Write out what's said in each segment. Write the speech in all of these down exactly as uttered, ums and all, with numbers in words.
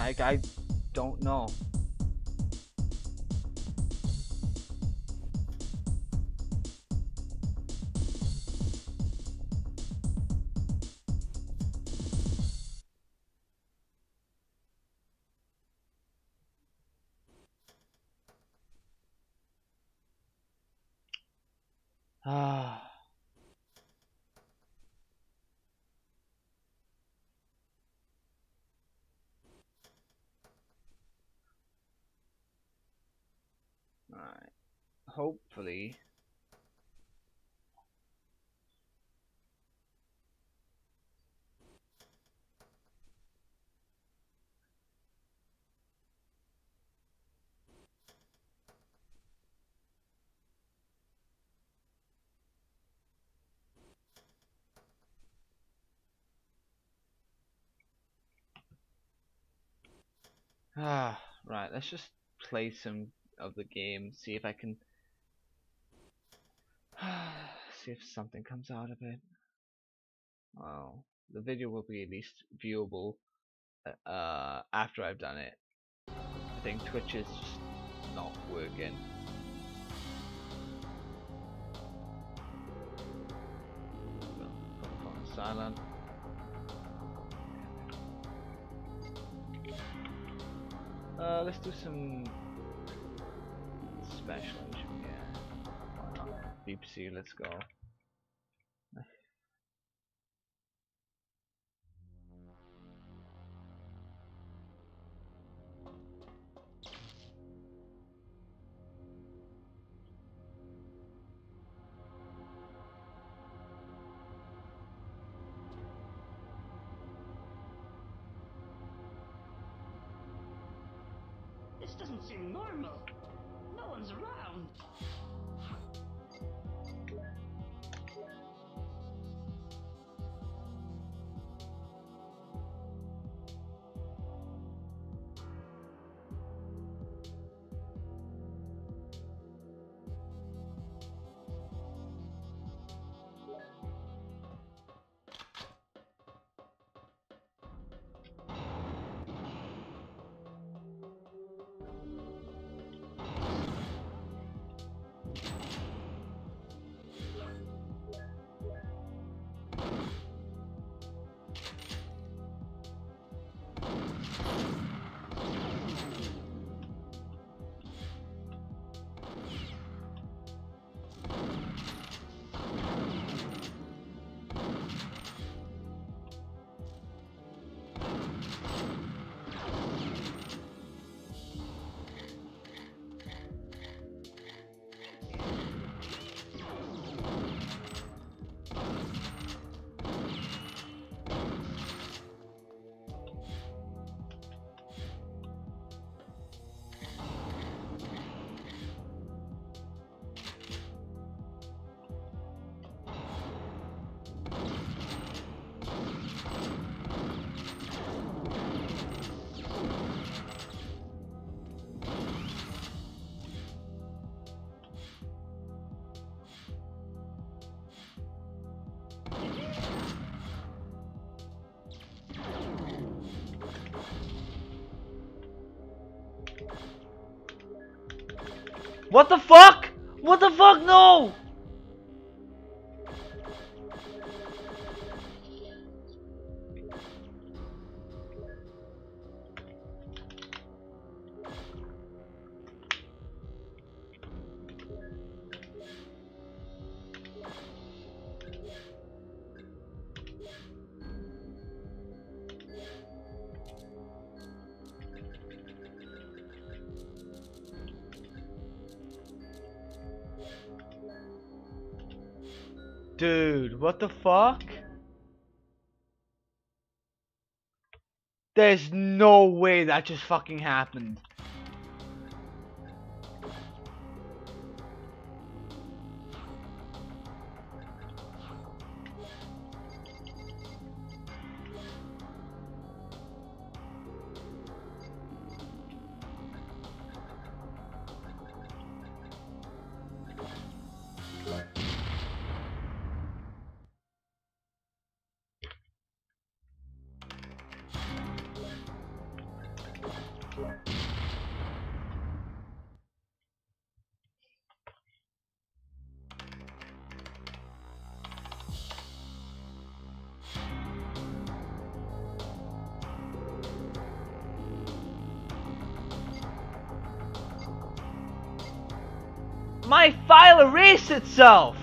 Like, I don't know. Ah. Alright. Hopefully. Ah, right, let's just play some of the game, see if I can see if something comes out of it. Well, the video will be at least viewable uh, after I've done it. I think Twitch is just not working. Put the phone on silent. Uh, let's do some special engine, yeah. Why not? Deep sea, let's go. This doesn't seem normal. No one's around. What the fuck? What the fuck? No! Dude, what the fuck? There's no way that just fucking happened. My file erased itself!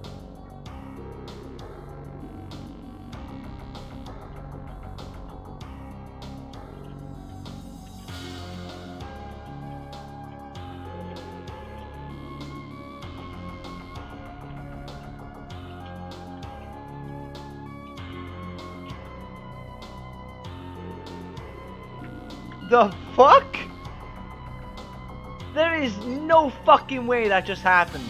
The fuck? There is no fucking way that just happened.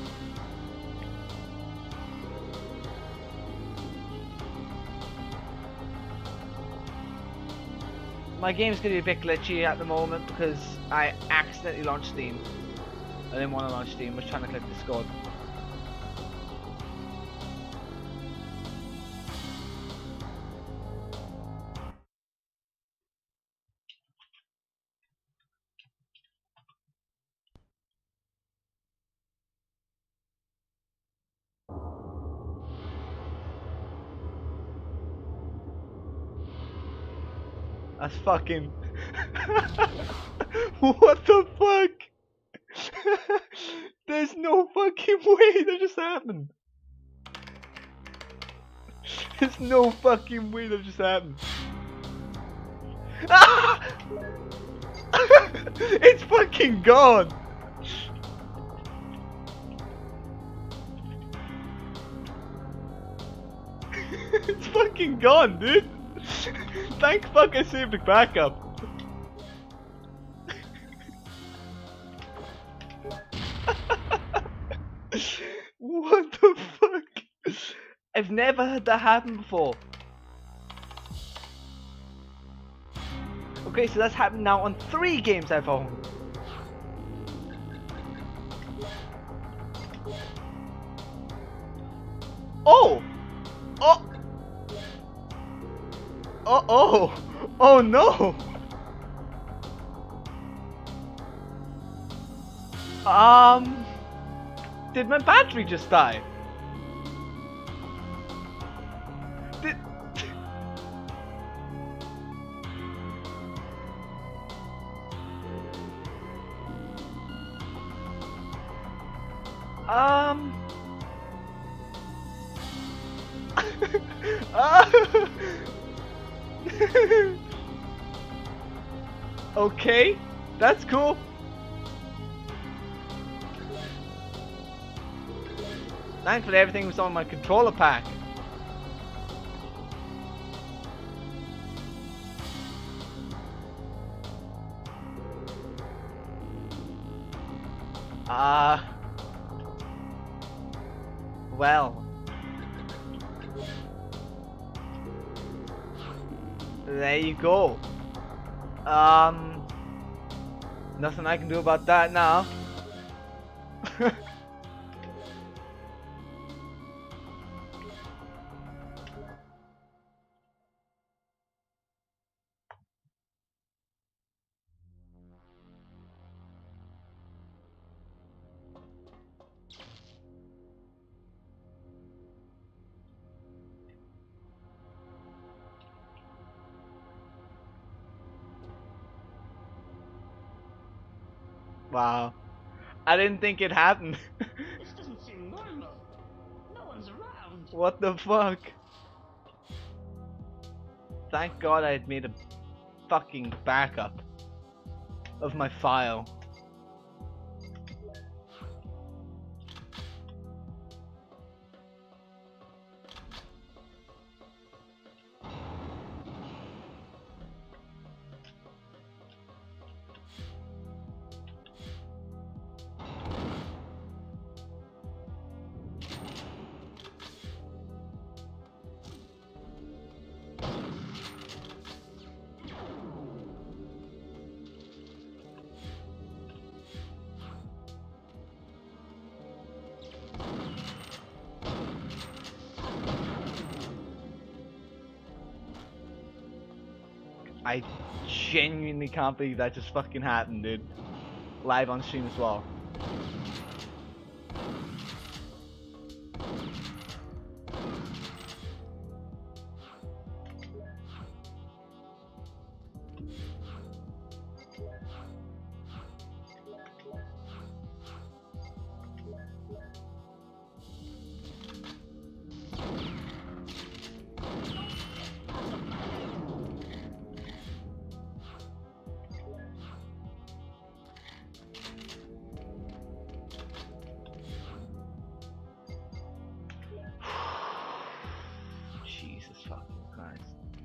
My game's gonna be a bit glitchy at the moment because I accidentally launched Steam. I didn't want to launch Steam, I was trying to click Discord. That's fucking... What the fuck? There's no fucking way that just happened. There's no fucking way that just happened. Ah! It's fucking gone. It's fucking gone, dude. Thank fuck I saved the backup. What the fuck? I've never had that happen before. Okay, so that's happened now on three games I've owned. Oh! Oh! Oh, oh! Oh no! Um... Did my battery just die? Did... Um... uh... Okay, that's cool. Thankfully everything was on my controller pack. Ah. Uh, well. There you go. Um, nothing I can do about that now. Wow. I didn't think it happened. This doesn't seem normal. No one's around. What the fuck? Thank God I had made a fucking backup of my file. I genuinely can't believe that just fucking happened, dude. Live on stream as well. Jesus fucking Christ.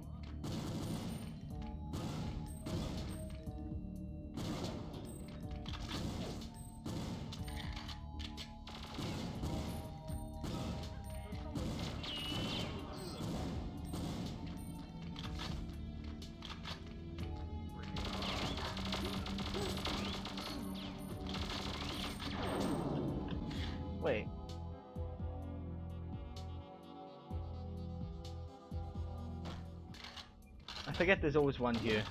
Wait. I forget there's always one here.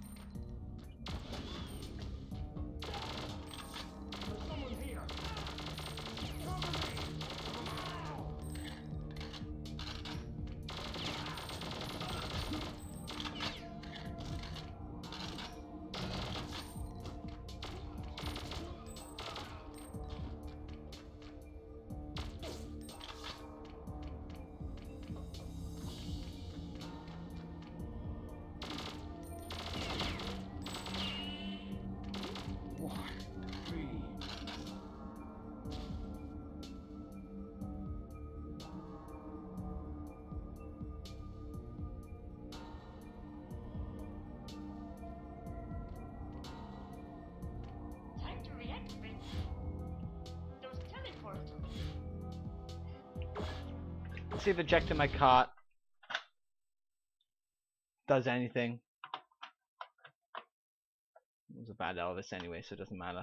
Time to reactivate those teleporters. Let's see if ejecting my cart does anything. It was a bad Elvis anyway, so it doesn't matter.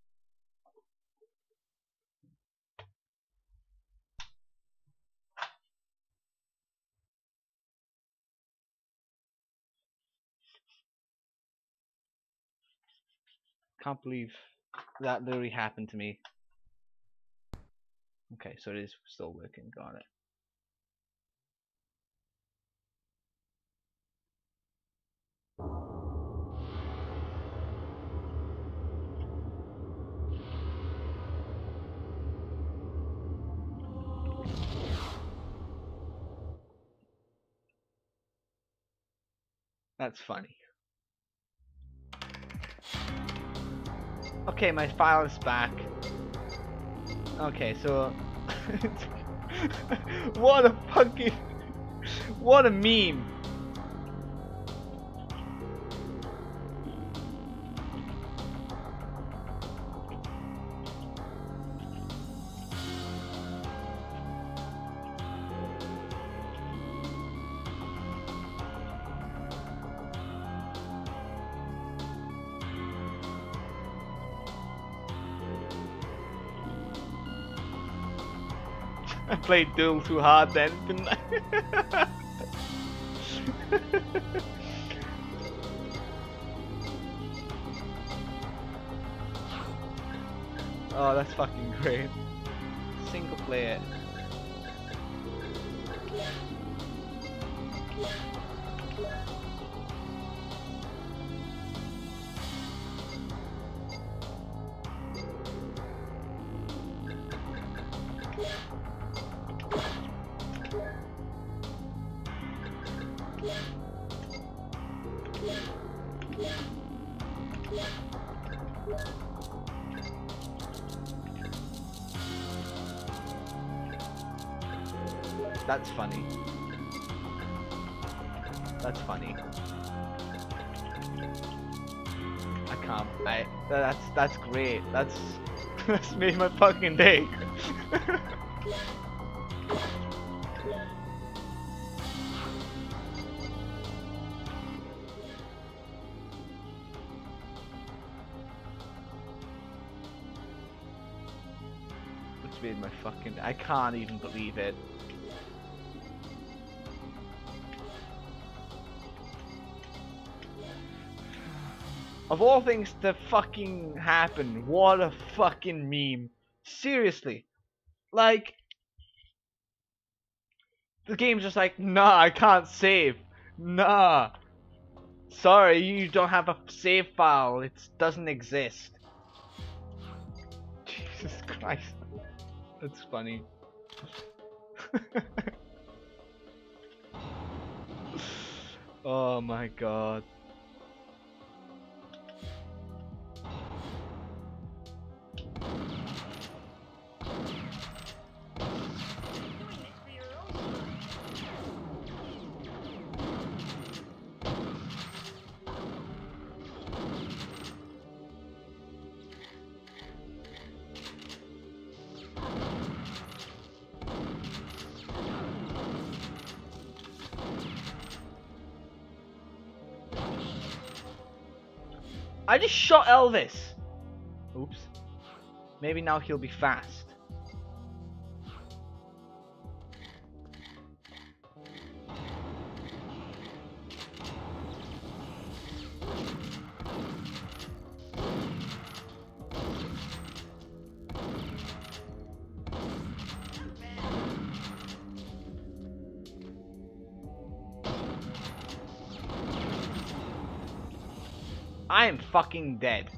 Can't believe that literally happened to me. Okay, so it is still working. Got it. That's funny. Okay, my file is back. Okay, so what a fucking what a meme. I played Duel too hard then, didn't I? Oh, that's fucking great. Single player. That's funny. That's funny. I can't. I. That's that's great. That's that's made my fucking day. It's made my fucking. I can't even believe it. Of all things to fucking happen, what a fucking meme. Seriously. Like, the game's just like, nah, I can't save. Nah. Sorry, you don't have a save file. It doesn't exist. Jesus Christ. That's funny. Oh my god. I just shot Elvis. Oops. Maybe now he'll be fast. I am fucking dead.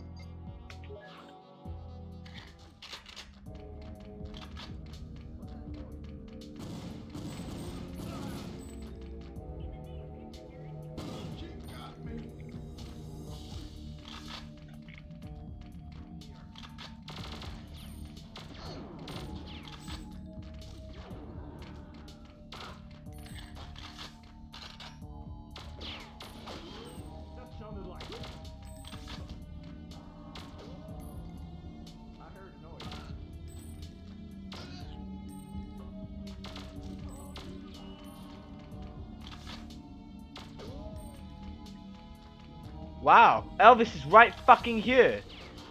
Wow, Elvis is right fucking here.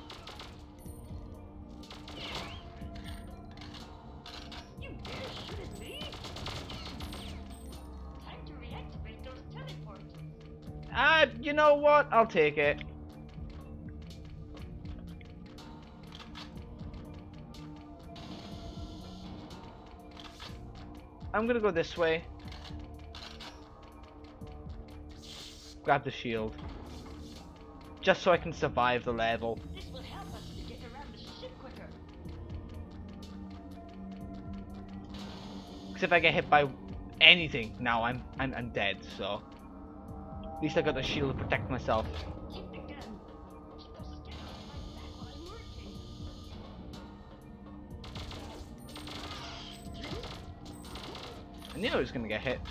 You dare shoot at me? Time to reactivate those teleporters. Ah, uh, you know what? I'll take it. I'm gonna go this way. Grab the shield. Just so I can survive the level. This will help us to get around the ship quicker. Because if I get hit by anything now, I'm, I'm I'm dead. So at least I got the shield to protect myself. Keep the gun. Keep the skin off my back while I'm working. I knew I was gonna get hit.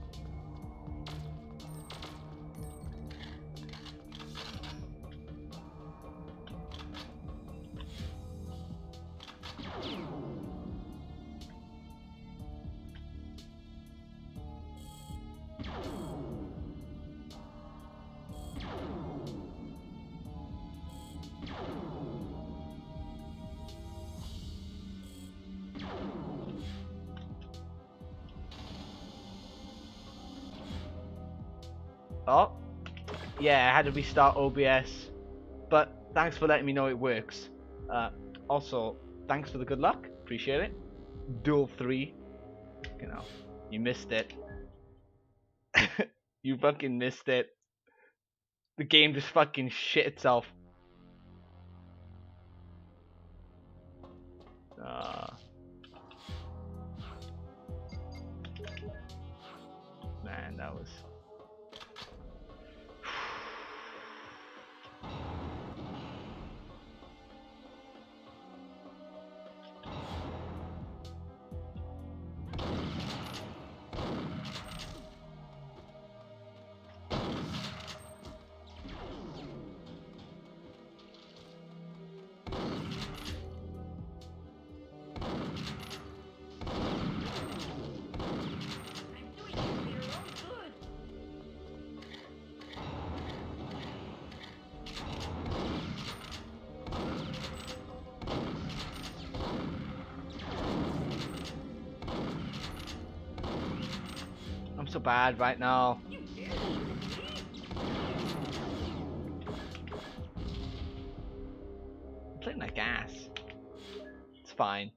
Oh, yeah, I had to restart O B S, but thanks for letting me know it works. Uh, also, thanks for the good luck, appreciate it. Duel three, you know, you missed it. You fucking missed it. The game just fucking shit itself. Uh, man, that was... I'm so bad right now. fine.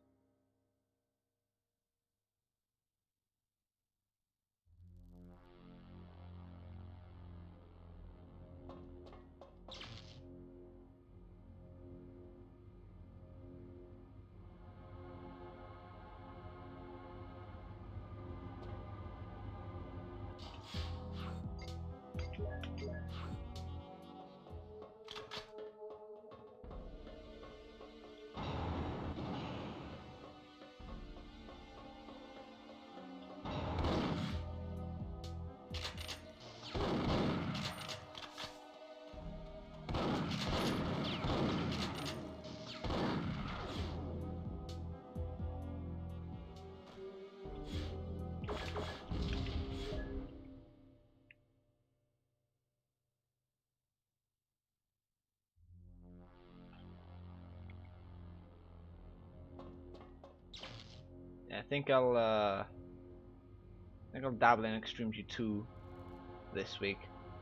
I think I'll uh, I think I'll dabble in Extreme G two this week.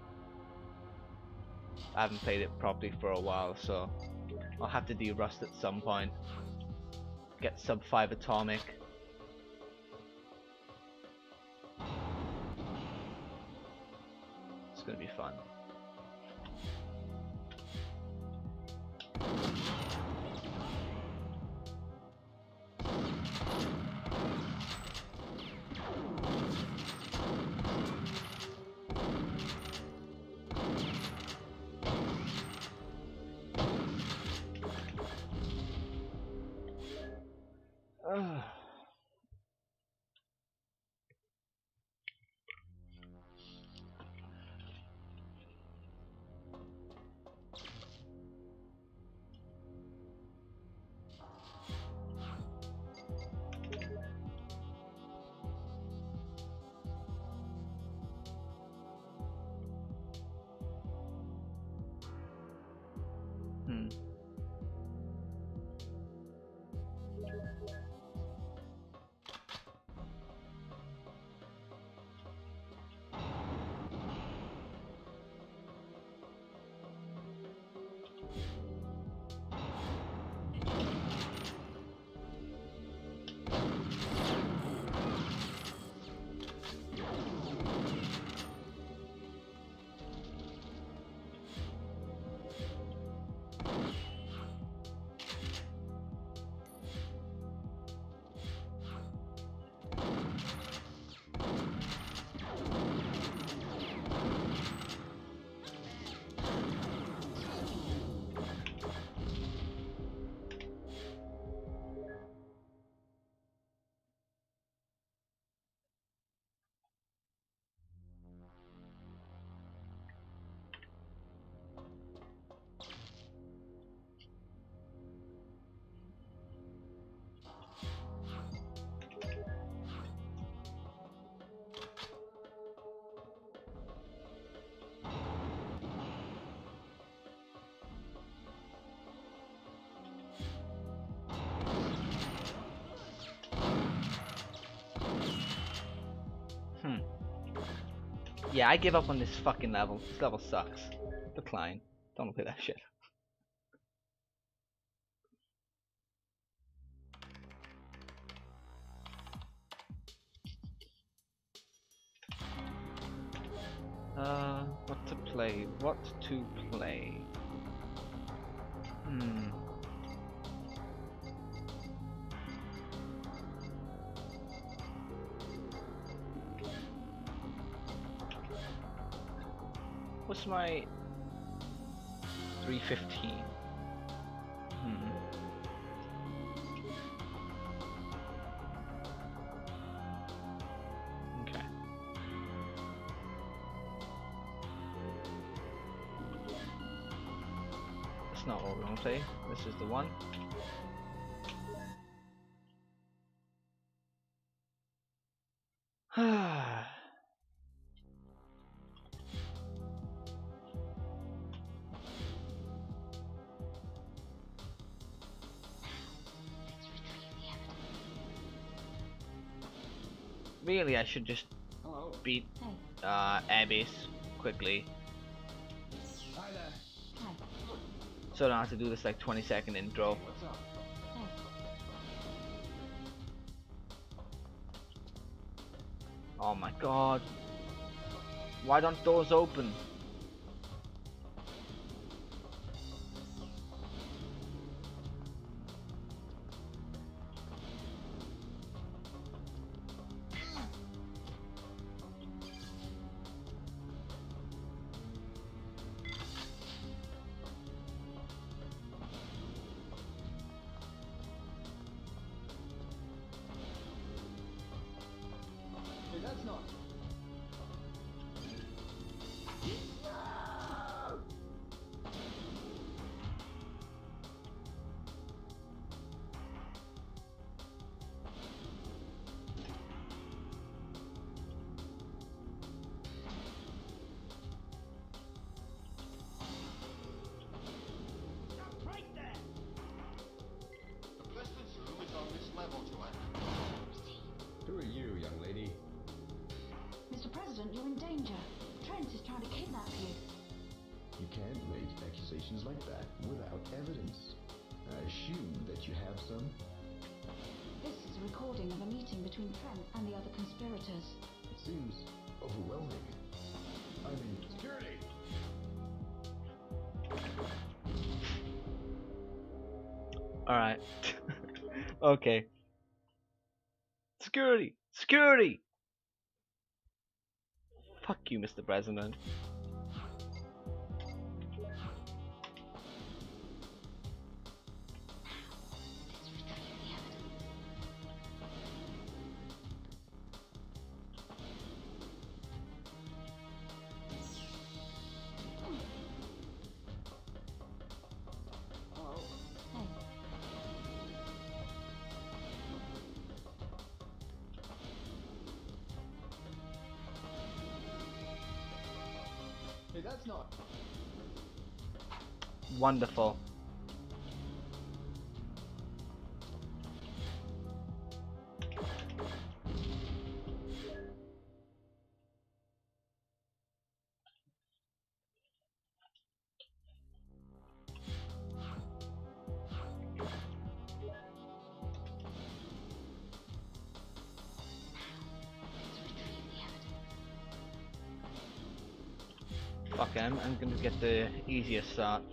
I haven't played it properly for a while, so I'll have to de-rust at some point. Get sub five atomic. It's gonna be fun. Ugh. Hmm. Hmm. Yeah, I give up on this fucking level. This level sucks. Decline. Don't wanna play that shit. Uh, what to play? What to play? Hmm. What's my three fifteen? Hmm. Okay. That's not what we're gonna play. This is the one. Really, I should just Hello. beat Hey. uh, Airbase quickly, Hi there. Hi. so I don't have to do this like twenty second intro. What's up? Oh my god. Why don't doors open? That's not. Right there! The president's room is on this level, Joanna. Who are you, young lady? Mister President, you're in danger. Trent is trying to kidnap you. You can't make accusations like that without evidence. I assume that you have some. This is a recording of a meeting between Trent and the other conspirators. It seems overwhelming. I mean, security! Alright. Okay. Security! Security! Fuck you, Mister President. Hey, Hey, that's not. Wonderful. Fuck it, I'm, I'm gonna get the easier start.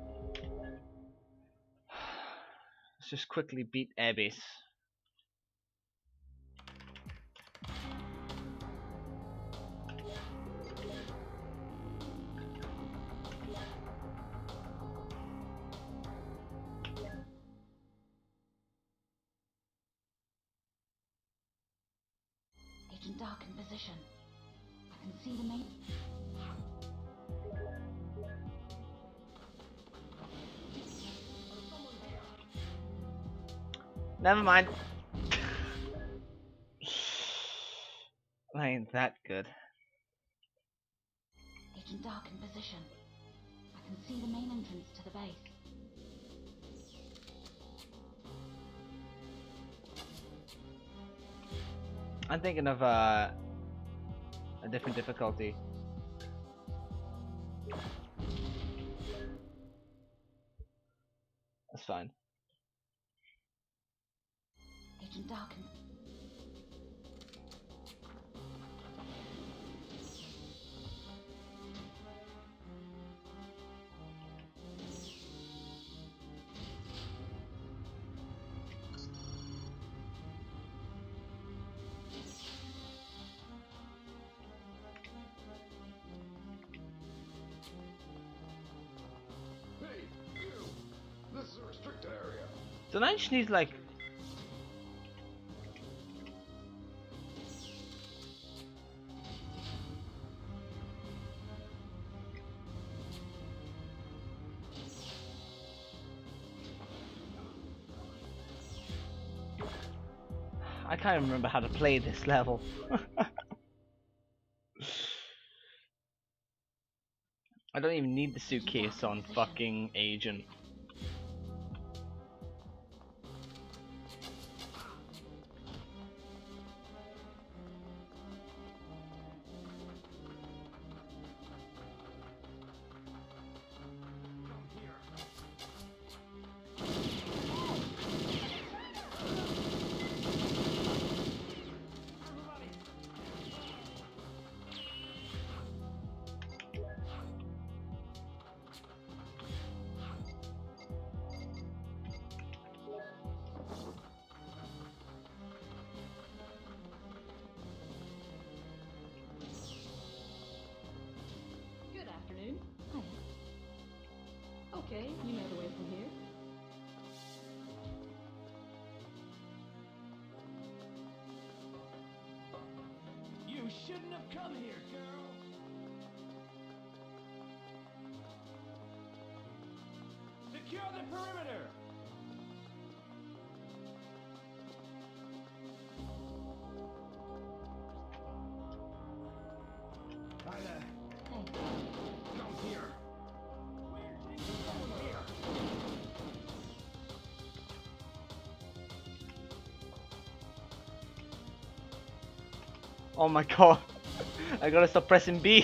Let's just quickly beat Abyss. Agent Dark in position. I can see the main. Never mind. I ain't that good. Agent Dark in position. I can see the main entrance to the base. I'm thinking of uh, a different difficulty. That's fine. Agent Dark in. Hey, you! This is a restricted area. Don't I just need like I can't remember how to play this level. I don't even need the suitcase on fucking Agent. Okay, you know the way from here. You shouldn't have come here, girl. Secure the perimeter. Tyler, Hey, come here. Come here. Oh my god. I gotta stop pressing B.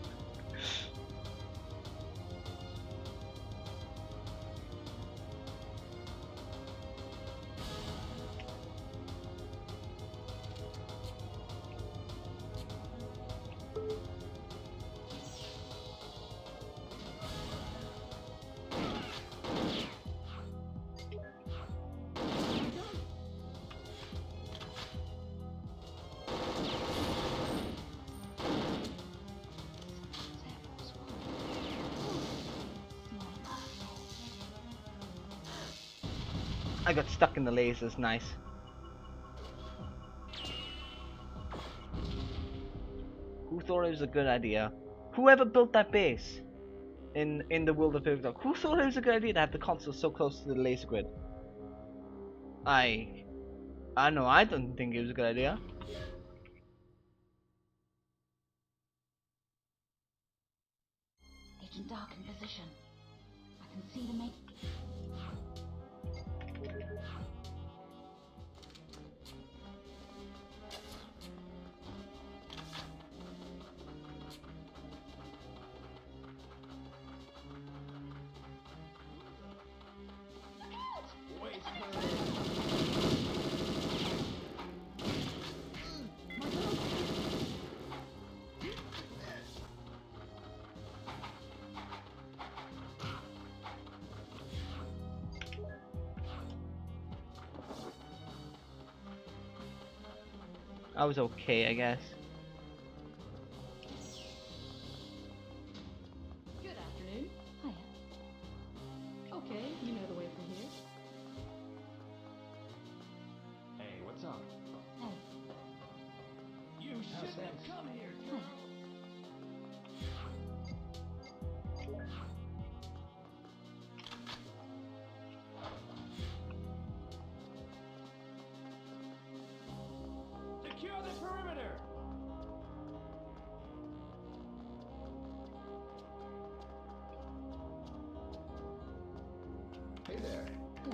I got stuck in the lasers, nice. Who thought it was a good idea? Whoever built that base in in the world of Perfect Dark, who thought it was a good idea to have the console so close to the laser grid? I I know I don't think it was a good idea. Agent Dark in position. I can see the main. Wait, I was okay, I guess. Good afternoon. Hiya. Okay, you know the way from here. Hey, what's up? Hey, you shouldn't have come here, girl. Secure the perimeter. Hey there. hello.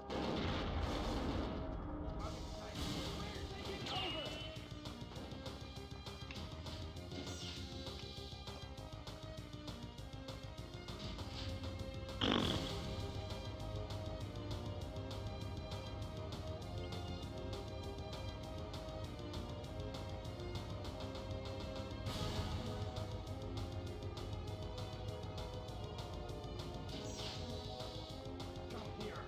Come here.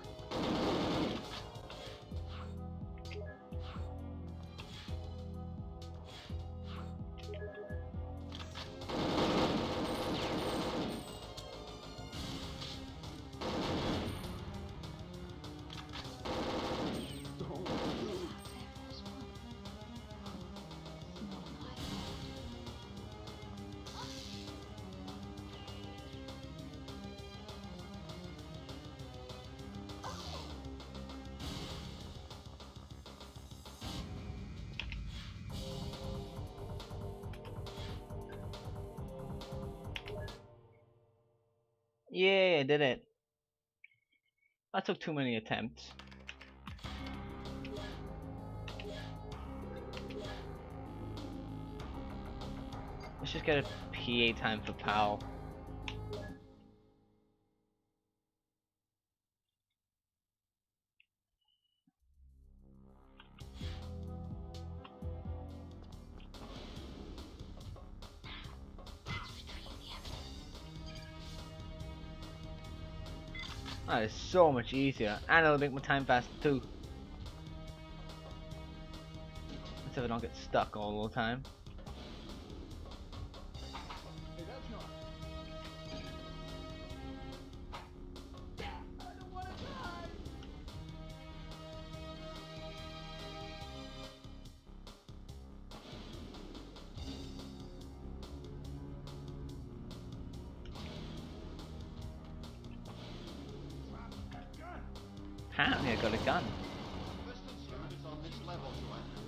Yeah, I did it. That took too many attempts. Let's just get a P A time for Pal. That is so much easier, and it'll make my time faster too. Let's if I don't get stuck all the time. Hey, that's not. Apparently I got a gun. President's room is on this level, Joanna.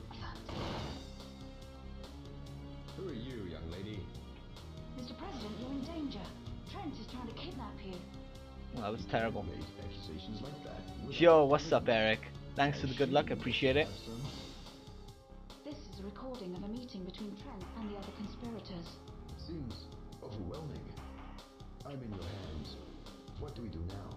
Who are you, young lady? Mister President, you're in danger. Trent is trying to kidnap you. Well, that was terrible. Make accusations like that without Yo, what's up, evidence. Eric? Thanks for the good luck, I appreciate it. This is a recording of a meeting between Trent and the other conspirators. Seems overwhelming. I'm in your hands. What do we do now?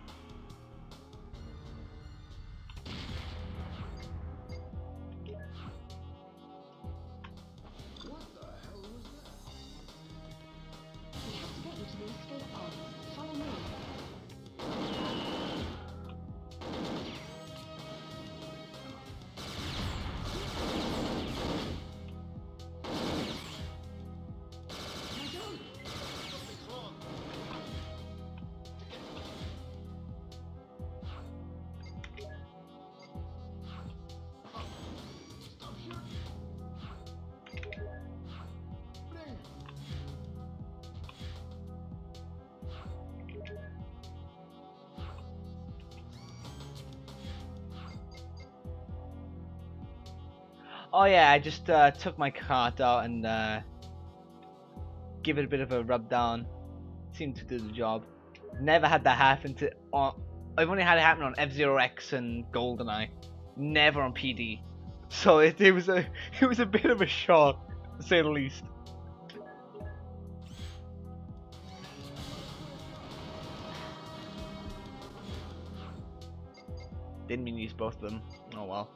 What the hell was that? We have to get you to the escape pod. Follow me. Something's wrong. Stop shooting. Bring. Oh yeah, I just uh, took my cart out and uh, give it a bit of a rub down. Seemed to do the job. Never had that happen to. Uh, I've only had it happen on F Zero X and GoldenEye. Never on P D. So it, it was a it was a bit of a shock, to say the least. Didn't mean to use both of them. Oh well.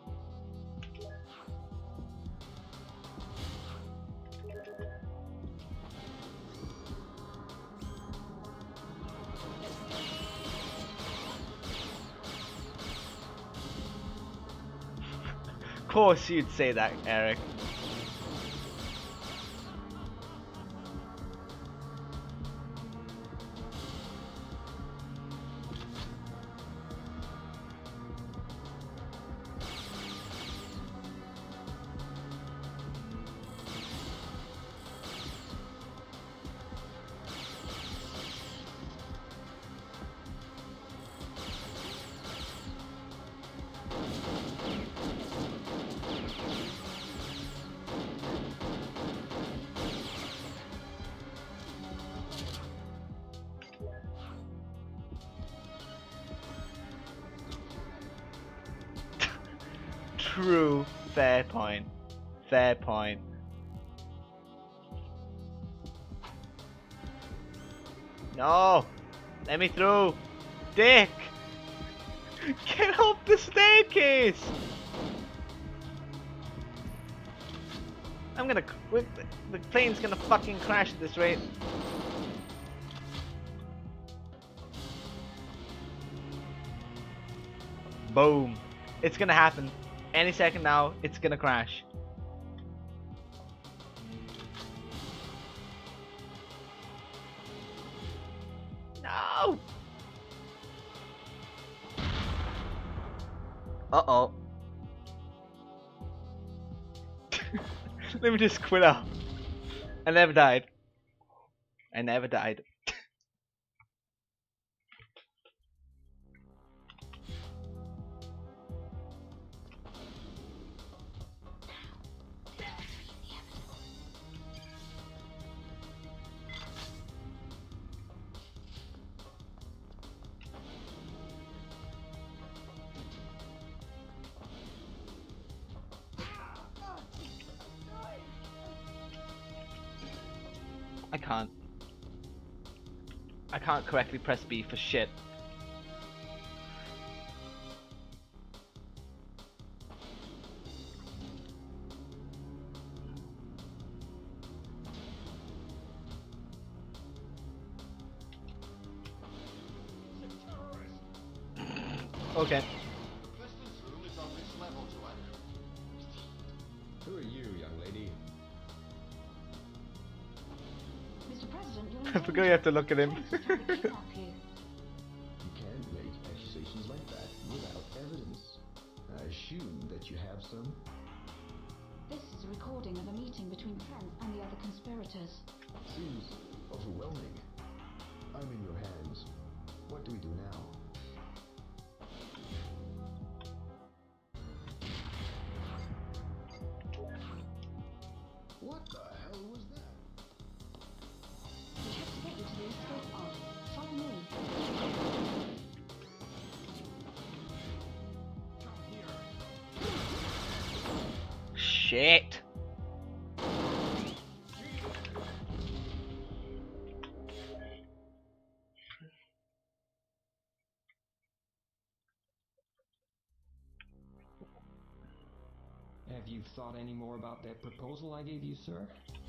Of course you'd say that, Eric. True. Fair point. Fair point. No! Let me through! Dick! Get off the staircase! I'm gonna. The plane's gonna fucking crash at this rate. Boom. It's gonna happen. Any second now, it's gonna crash. No! Uh-oh. Let me just quit out. I never died. I never died. I can't. I can't correctly press B for shit. Okay. The president's room is on this level, Joanna. Who are you, young lady? Mister President, you're in I forgot you have to look at him. Trent is trying to kidnap you. You can't make accusations like that without evidence. I assume that you have some. This is a recording of a meeting between Trent and the other conspirators. Seems overwhelming. I'm in your hands. What do we do now? Shit. Have you thought any more about that proposal I gave you, sir?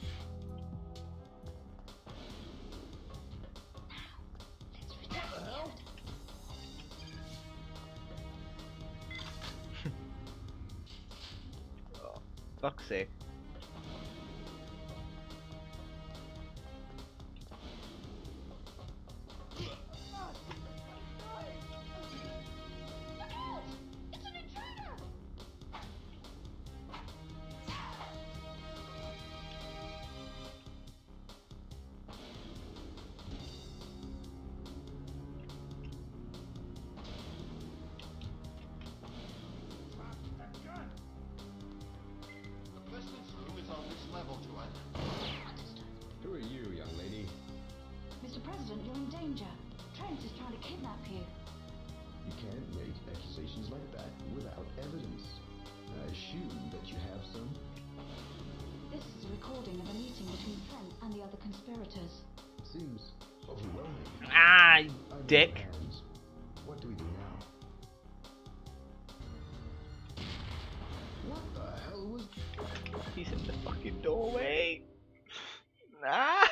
Oh, fuck's sake. The president's room is on this level, Joanna. Who are you, young lady? Mister President, you're in danger. Trent is trying to kidnap you. You can't make accusations like that without evidence. I assume that you have some. This is a recording of a meeting between Trent and the other conspirators. Seems overwhelming. Ah, I'm in dick. your hands. What do we do now? What the hell was... He's in the fucking doorway. Ah.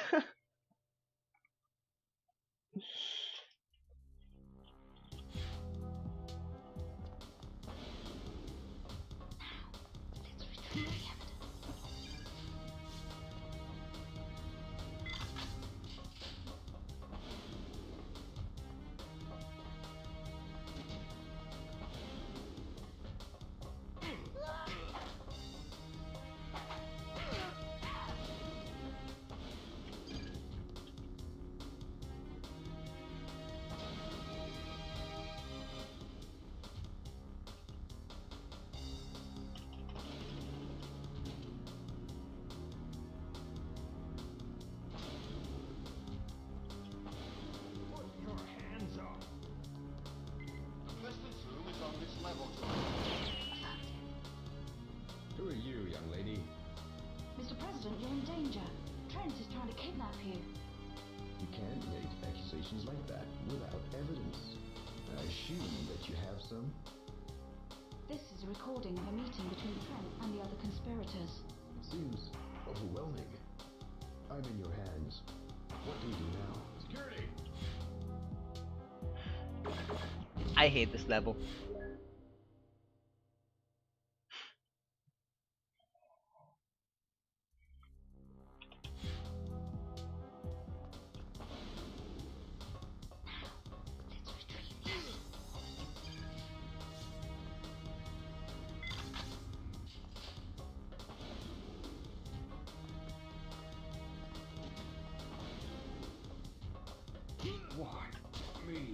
Put your hands up. The president's room is on this level, Joanna. Who are you, young lady? Mister President, you're in danger. Trent is trying to kidnap you. You can't make accusations like that without evidence. I assume that you have some. This is a recording of a meeting between Trent and the other conspirators. Seems overwhelming. I'm in your hands. What do we do now? Security. I hate this level. Why me?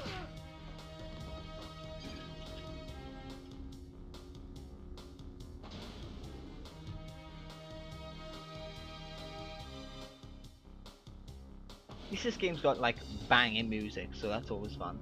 At least this game's got like banging music, so that's always fun.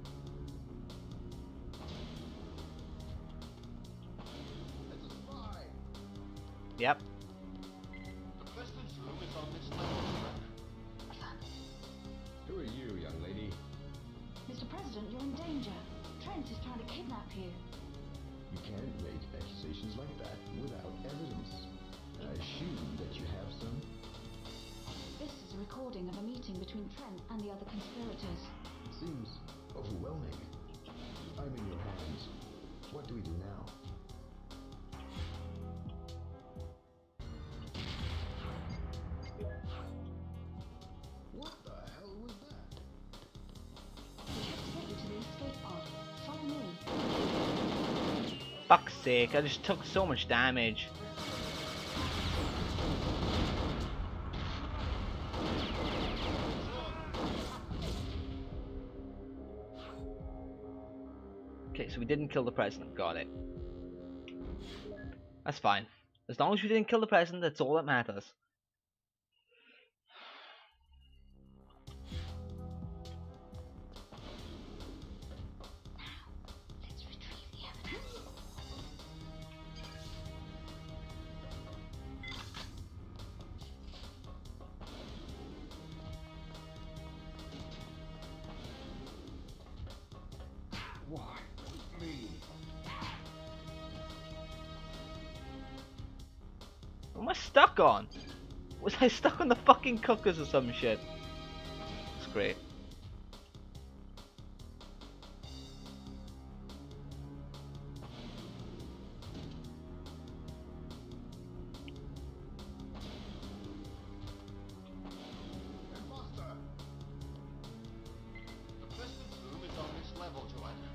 It's a spy. Yep. The president's room is on this level, Joanna. Who are you, young lady? Mister President, you're in danger. Trent is trying to kidnap you. You can't make accusations like that without evidence. I assume that you have some. This is a recording of a meeting between Trent and the other conspirators. Seems overwhelming. I'm in your hands. What do we do now? What the hell was that? We have to get you to the escape pod. Follow me. Fuck's sake, I just took so much damage. Okay, so we didn't kill the president, got it. That's fine. As long as we didn't kill the president, that's all that matters. Let's retrieve the evidence. stuck on? Was I stuck on the fucking cookers or some shit? It's great. Imposter! The president's room is on this level, Joanna.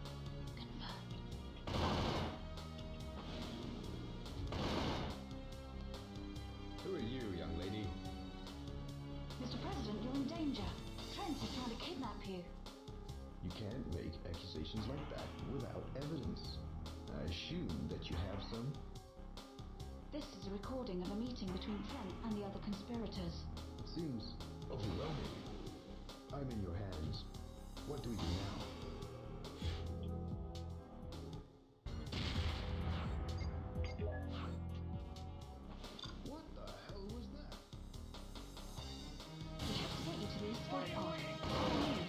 Who are you, young lady? Mister President, you're in danger. Trent is trying to kidnap you. You can't make accusations like that without evidence. I assume that you have some. This is a recording of a meeting between Trent and the other conspirators. It seems overwhelming. I'm in your hands. What do we do now? What the hell was that? We have to get you to the escape pod. Follow me.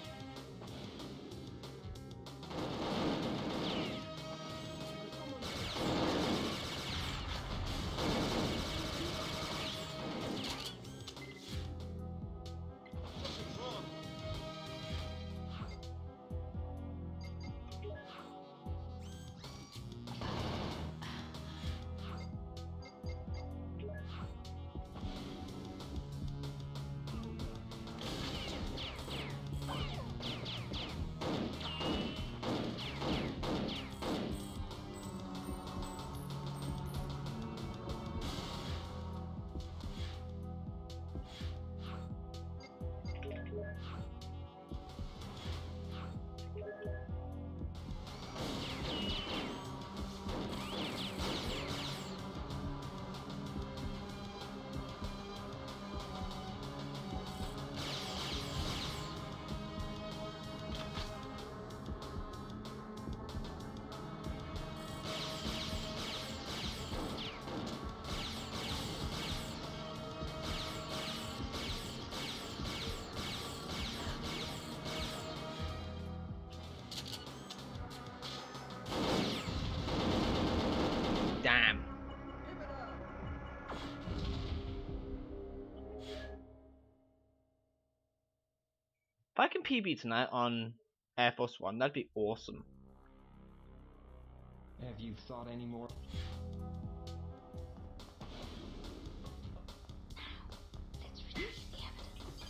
Something's wrong. Damn. If I can P B tonight on Air Force One, that'd be awesome. Have you thought any more? Let's reduce the evidence.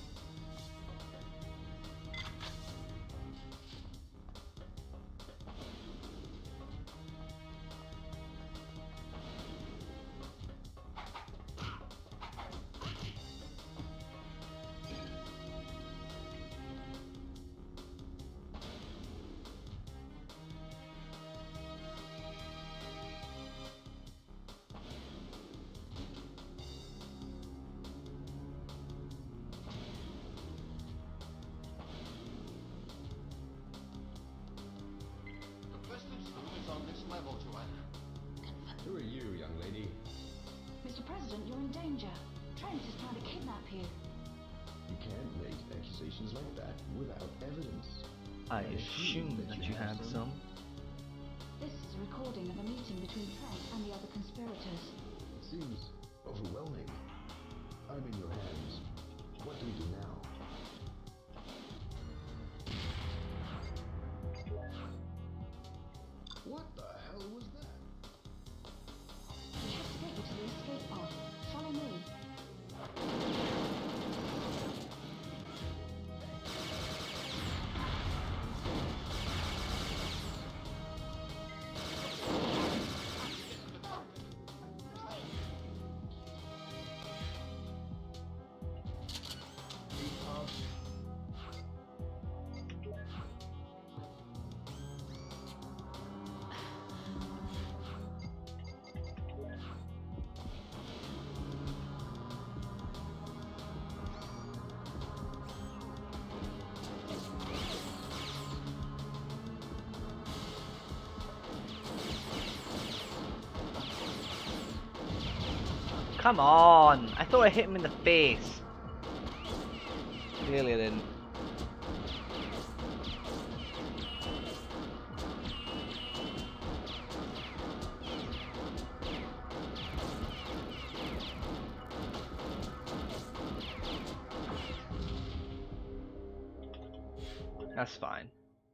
The president's room is on this level, Joanna. Who are you, young lady? Mister President, you're in danger. Trent is trying to kidnap you. You can't make accusations like that without evidence. I assume that you had some. This is a recording of a meeting between Trent and the other conspirators. It seems overwhelming. I'm in your hands. What do we do now? What the hell was that? We have to get you to the escape pod. Follow me. Come on! I thought I hit him in the face. Clearly I didn't. That's fine.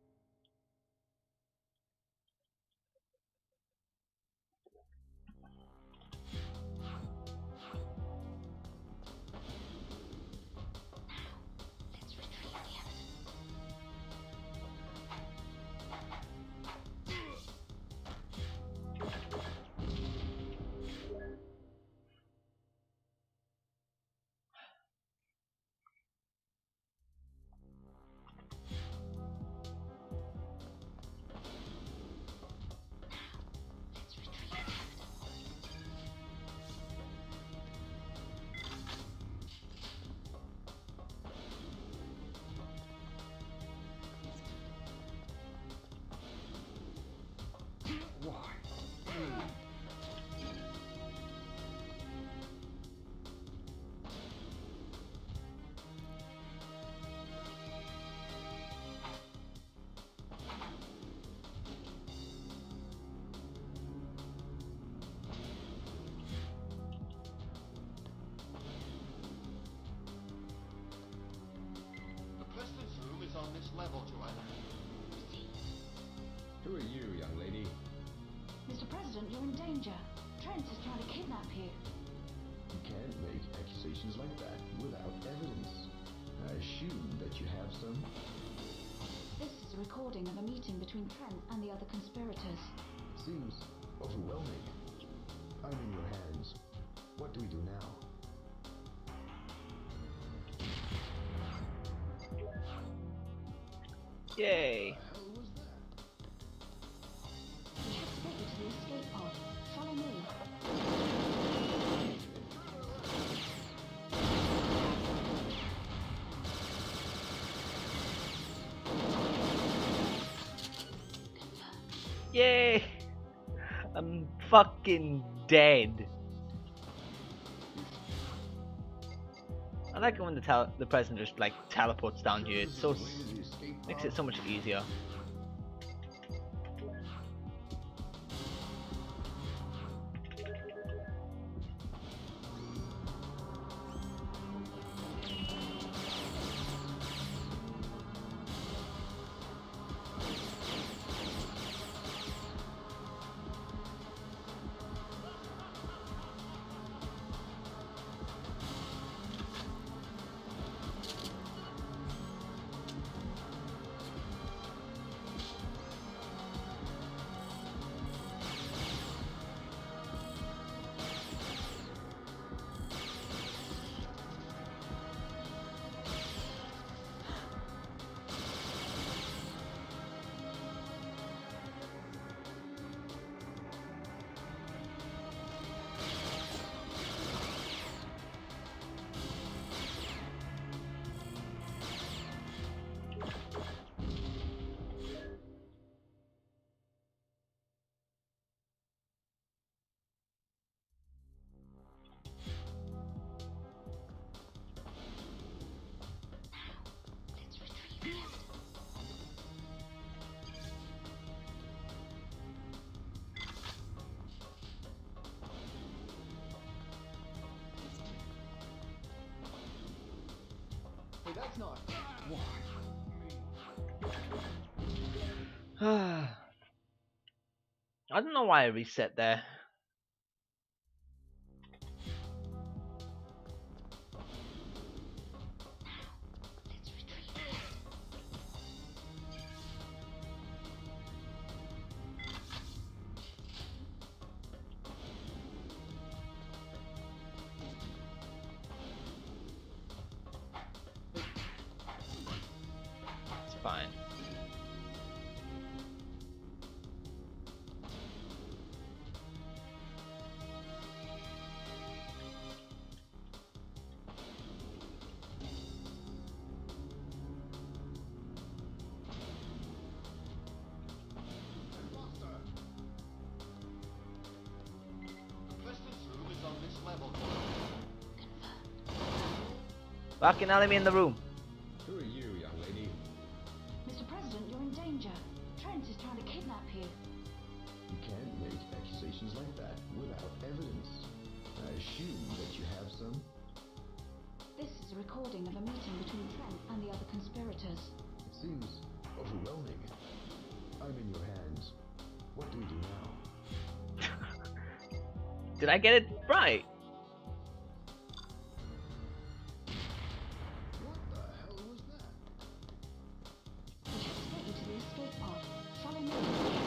On this level, Joanna. Who are you, young lady? Mister President, you're in danger. Trent is trying to kidnap you. You can't make accusations like that without evidence. I assume that you have some. This is a recording of a meeting between Trent and the other conspirators. Seems overwhelming. I'm in your hands. What do we do now? Yay! We have to get you to the escape pod. Follow me. Yay! I'm fucking dead. I like it when the tel the president just like teleports down here. It's so makes it so much easier. Hey, that's not... I don't know why I reset there. It's fine. Fucking enemy in the room. Who are you, young lady? Mister President, you're in danger. Trent is trying to kidnap you. You can't make accusations like that without evidence. I assume that you have some. This is a recording of a meeting between Trent and the other conspirators. It seems I'm in your hands. What do we do now? Did I get it right? What the hell was that? We have to get you to the escape pod. Follow me.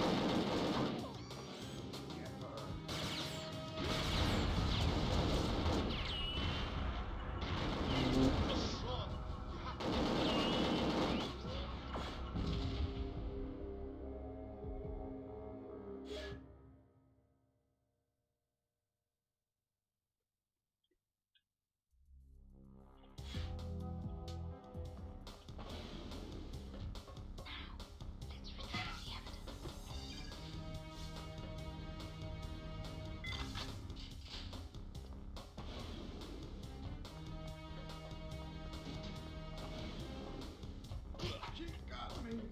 She got me.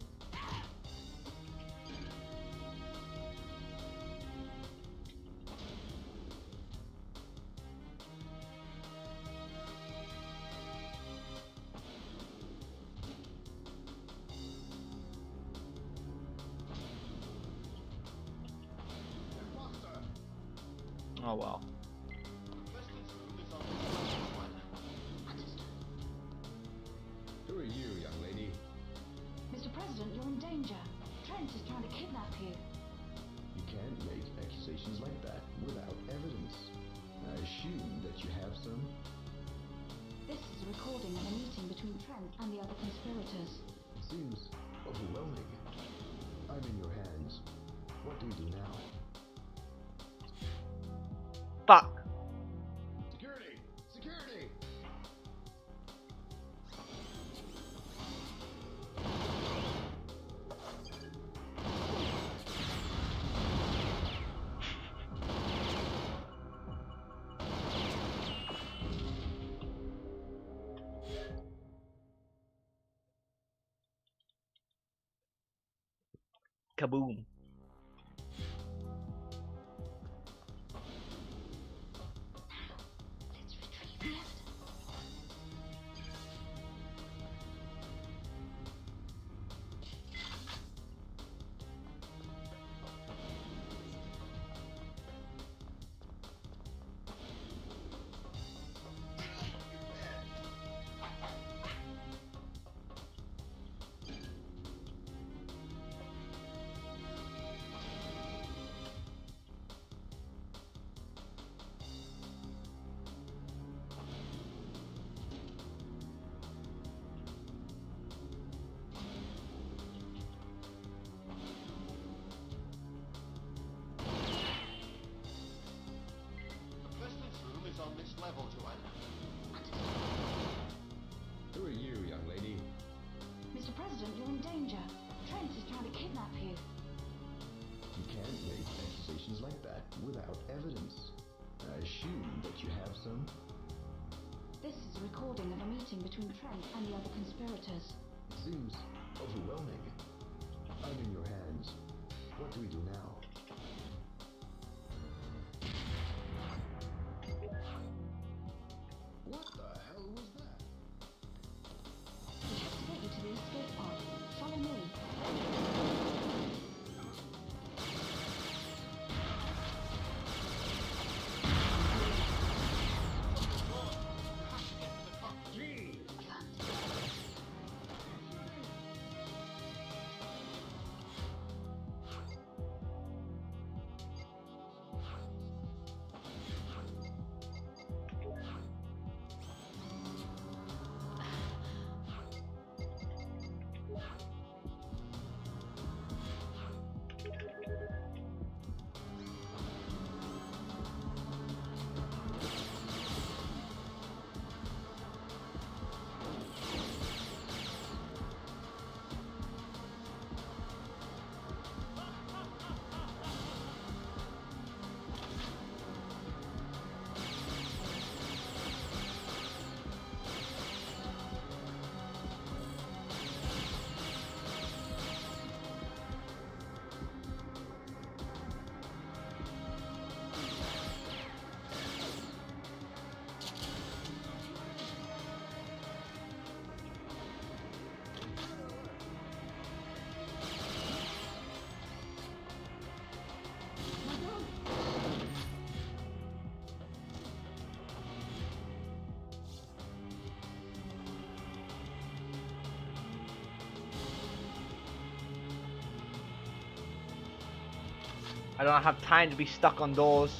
Imposter. Oh well. President's room is on this level to Who are you, young lady? Mister President, you're in danger. Trent is trying to kidnap you. You can't make accusations like that without evidence. I assume that you have some. This is a recording of a meeting between Trent and the other conspirators. Seems overwhelming. I'm in your hands. What do we do now? Fuck. Security! Security! Kaboom. Let's retrieve the evidence. The president's room is on this level, Joanna. Who are you, young lady? Mister President, you're in danger. Trent is trying to kidnap you. You can't make accusations like that without evidence. I assume that you have some. This is a recording of a meeting between Trent and the other conspirators. It seems overwhelming. I'm in your hands. What do we do now? What the hell was that? We have to get you to the escape pod. Follow me. I don't have time to be stuck on doors.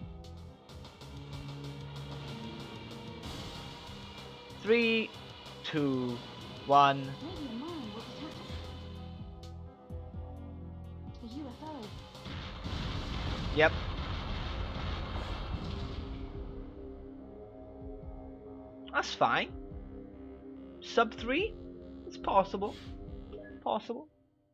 Three, two, one. Maybe a mine was attacked. A U F O. Yep. That's fine. Sub three? It's possible. Possible.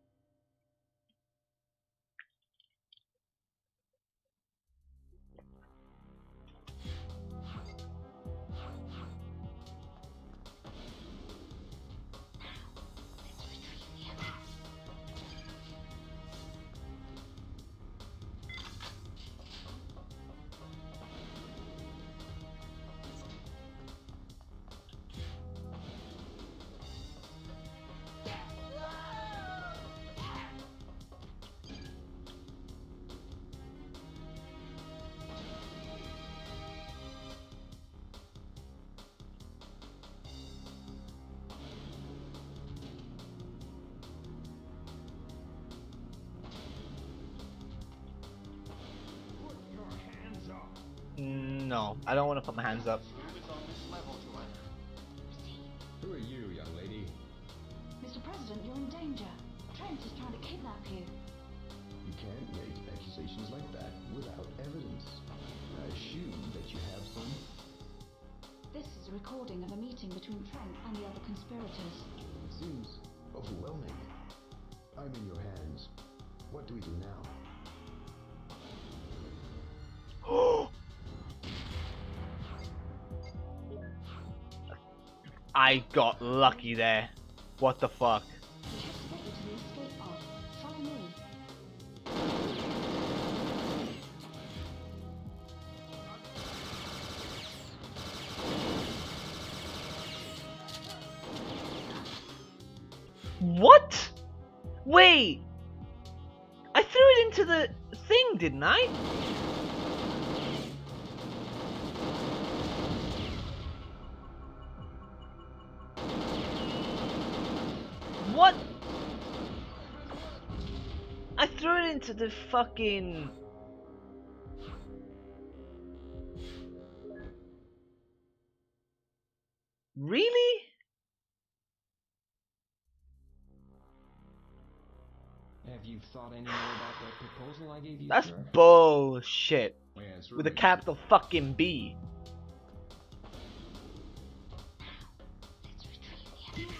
Put your hands up. No, I don't want to put my hands up. Room is on this level to enter. Who are you, young lady? Mister President, you're in danger. Trent is trying to kidnap you. You can't make accusations like that without evidence. I assume that you have some. This is a recording of a meeting between Trent and the other conspirators. It seems overwhelming. I'm in your hands. What do we do now? I got lucky there. What the fuck? We have to get you to the escape pod. Follow me. What? Wait! I threw it into the thing, didn't I? What? I threw it into the fucking... Really? Have you thought any more about that proposal I gave you, That's sir? bullshit. My answer With a remains- capital fucking B. Let's retrieve the evidence.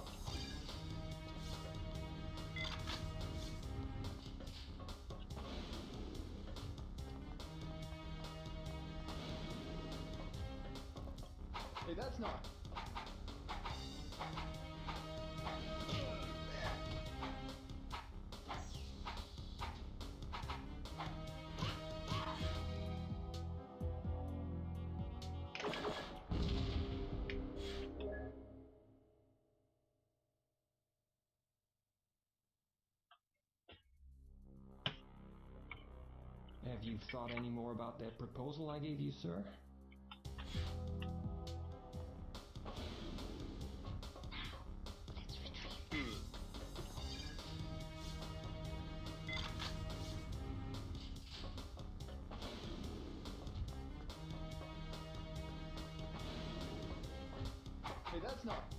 Hey, that's not. Have you thought any more about that proposal I gave you, sir? Let's retrieve. Hey, that's not.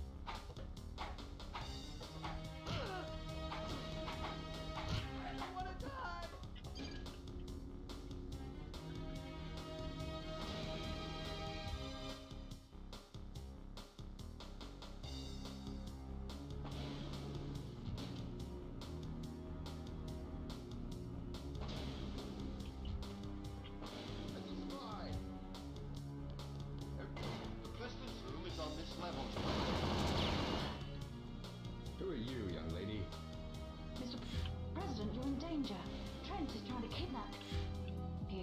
I don't want to die. That's a spy. The president's room is on this level to enter. Who are you, young lady? Mister President, you're in danger. Trent is trying to kidnap you.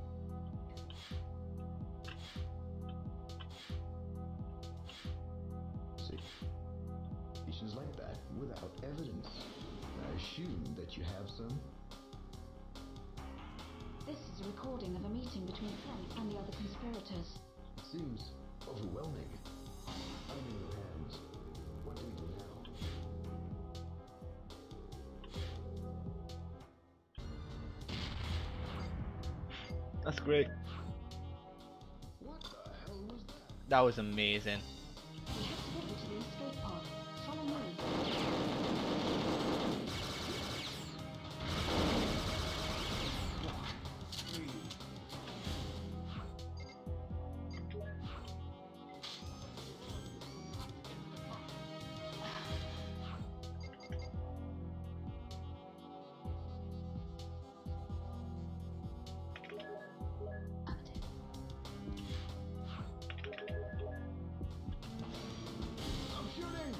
See, accusations like that without evidence. I assume that you have some. This is a recording of a meeting between Trent and the other conspirators. It seems overwhelming. I'm in your hands. What do we do now? That's great. What the hell was that? That was amazing. We have to get you to the escape pod. Follow me. I'm shooting!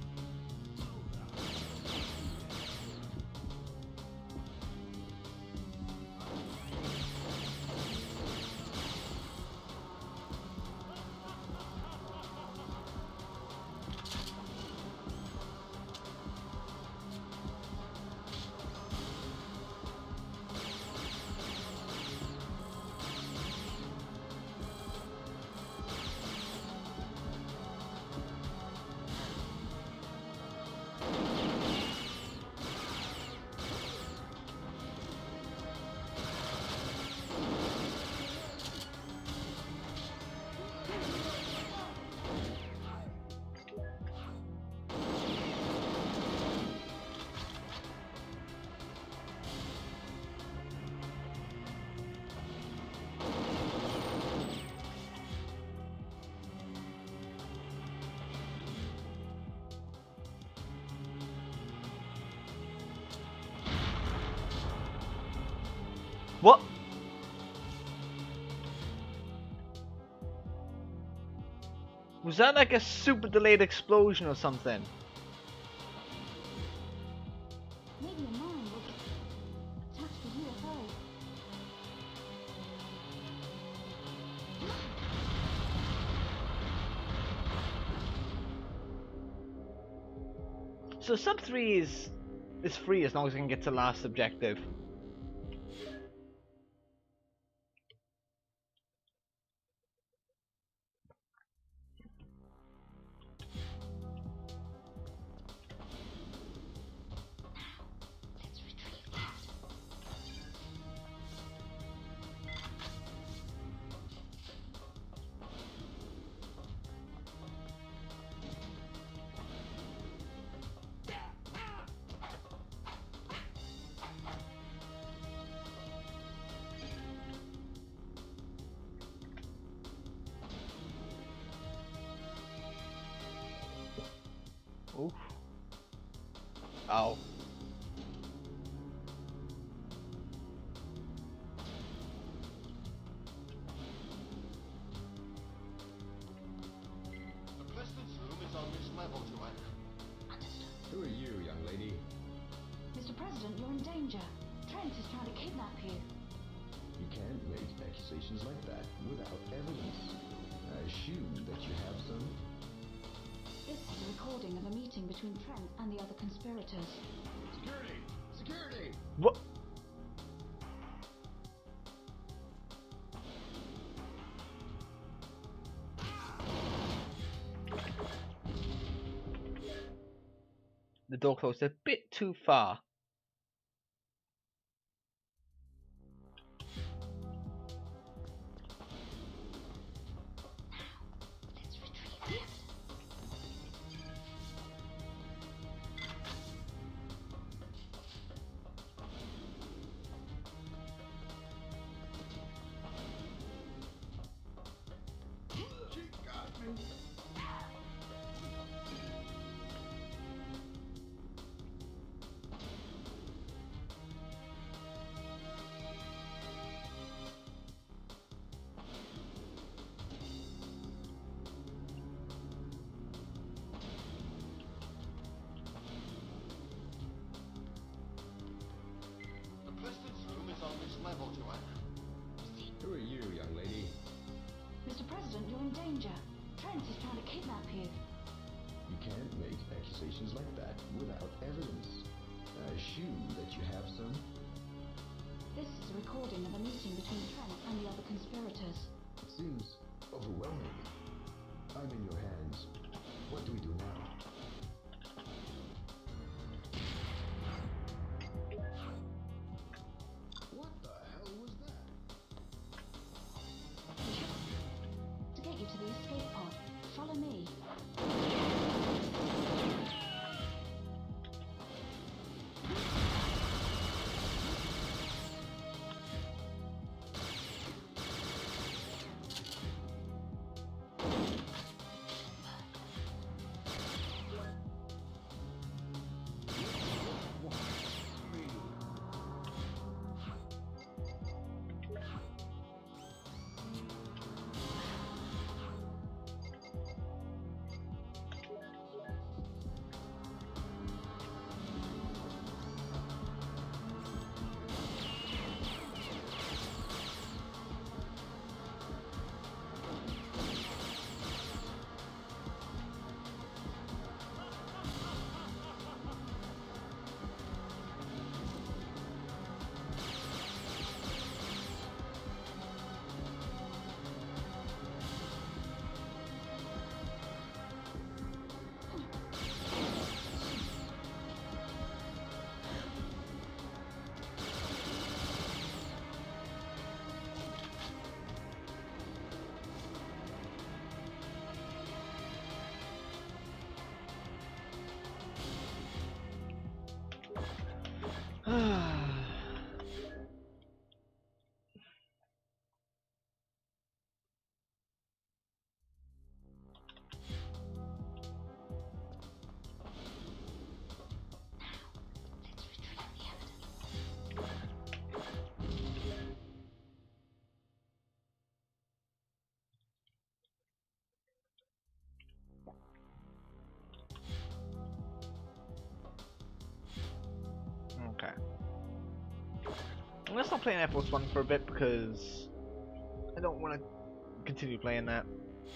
What? Was that like a super delayed explosion or something? Maybe a mine will touch the U F O. So sub three is is free as long as I can get to last objective. Let's retrieve that. Oof. Ow. The president's room is on this level, Joanna. Who are you, young lady? Mister President, you're in danger. Trent is trying to kidnap you. You can't make accusations like that without evidence. I assume that you have some. This is a recording of a meeting between Trent and the other conspirators. Security! Security! What? The door closed a bit too far. Let's retrieve that. She got me! The president's room is on this level, Joanna. Who are you, young lady? Mister President, you're in danger. Trent is trying to kidnap you. You can't make accusations like that without evidence. I assume that you have some. This is a recording of a meeting between Trent and the other conspirators. It seems overwhelming. I'm in your hands. What do we do now? What the hell was that? Okay. I'm gonna stop playing Air Force One for a bit because I don't want to continue playing that.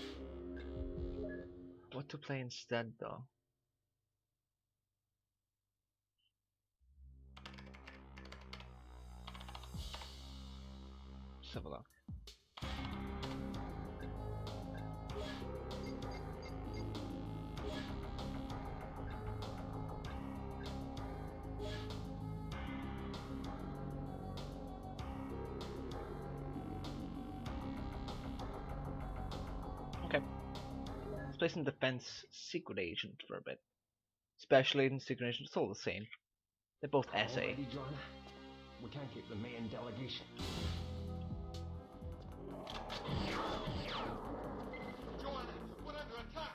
What to play instead, though? Let's have a look. Okay. Let's play some Defense Secret Agent for a bit. Special Agent, Secret Agent, it's all the same. They're both S A. Already, John? We can't keep the main delegation. Joanna, we're under attack!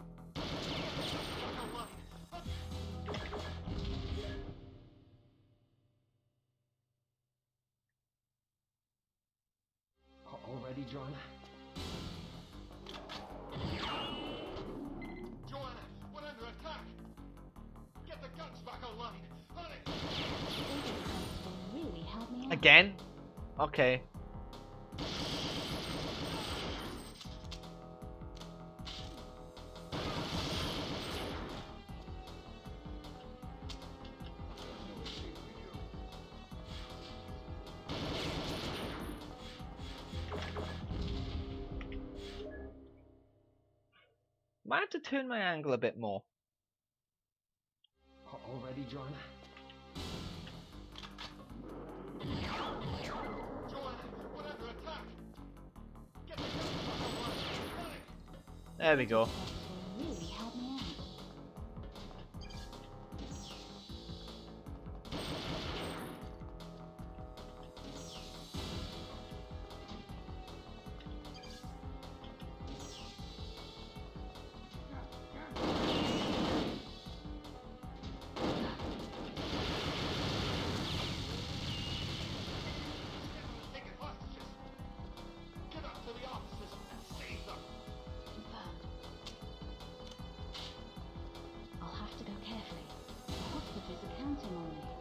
Already, John? Joanna, we're under attack! Get the guns back online! Hurry! Will really help me out. Again? Okay. Might have to turn my angle a bit more. Already, John? Joanna, we're under attack! Get the guns back online! Hurry! There we go. Will really help me out. Taking hostages! Get up to the offices and save them! Confirmed. I'll have to go carefully. The hostages are counting on me.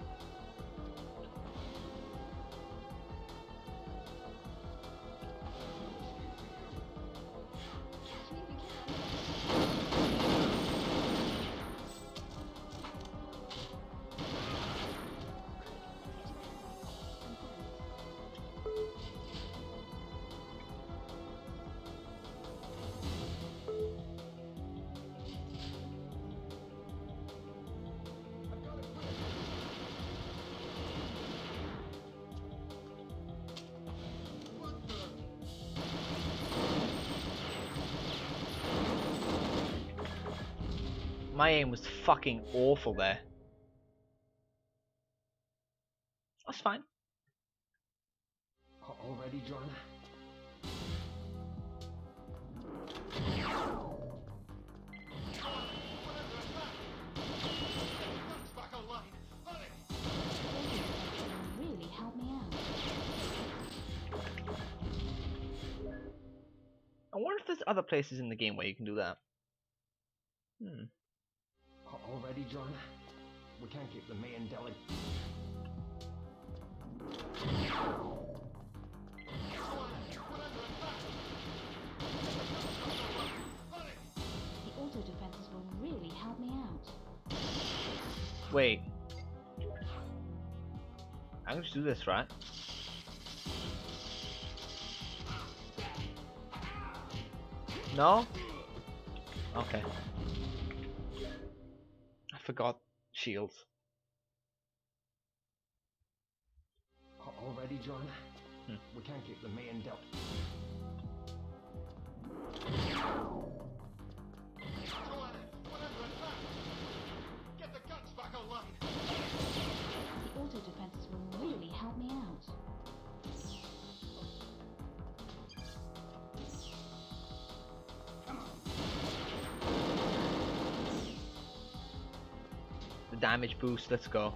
Catch me if you can. My aim was fucking awful there. That's fine. Already, John? Guns back online! Hurry! Will really help me out. I wonder if there's other places in the game where you can do that. Hmm. Already, John? We can't keep the main delegation. The auto defenses will really help me out. Wait. I can just do this, right? No? Okay. I forgot shields. Already, John? Hmm. We can't keep the main del. Joanna, we're under attack! Get the guns back online! The auto defenses damage boost. Let's go.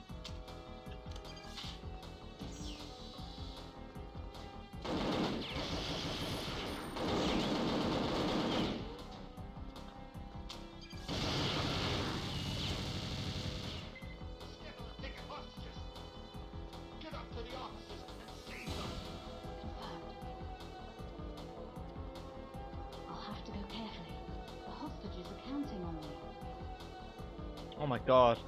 Oh my god.